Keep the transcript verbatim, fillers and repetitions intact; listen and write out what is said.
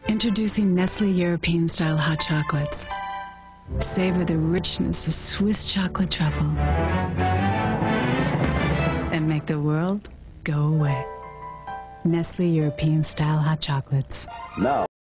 Introducing Nestle European-style hot chocolates. Savor the richness of Swiss chocolate truffle and make the world go away. Nestle European-style hot chocolates. Now.